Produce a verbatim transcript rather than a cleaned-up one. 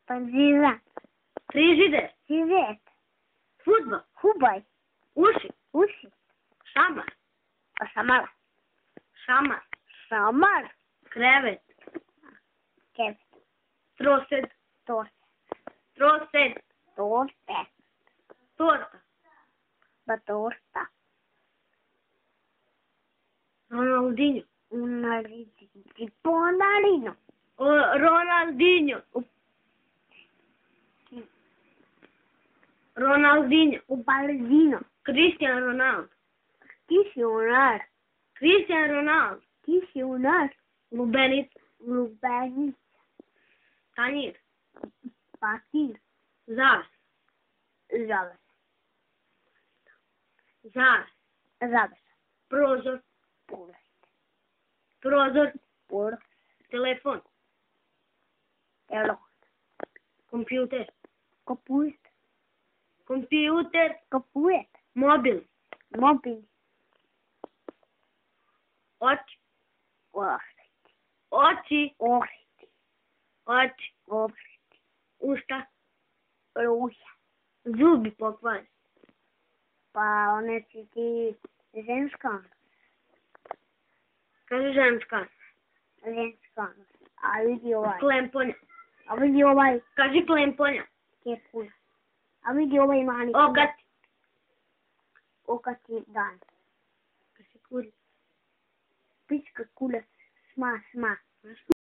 Panzira. Frižider. Civet. Fudbal. Hubaj. Uši. Uši. Šamar. Šamar. Šamar. Šamar. Krevet. Kev. Trosed. Torte. Trosed. Torte. Torta. La torta. Ronaldinho. Una tipo mandarino. O Ronaldinho. Ronaldinho. O baldino. Cristiano Ronaldo. Questionar. Cristiano Ronaldo. Questionar. Lubenit. Lubeni. Tanir. Patir. Zaves. Zaves. Zaves. Zaves. Prozor. Por. Prozor. Por. Telefon. Elo. Computer. Kapuit. Computer. Kapuit. Mobil. Mobil. Oči. Orti. Oči. Orti. Oči. Orti. Usta. Ruja. Zubi pokvari. Pa one si ti ženska. Kaži ženska. Ženska. A vidi ovaj. Klemponja. A vidi ovaj. Kaži klemponja. Kepuna. A vidi ovaj mani. Okat. Okati dan. Kaži kuri. Pička kula. Sma, sma.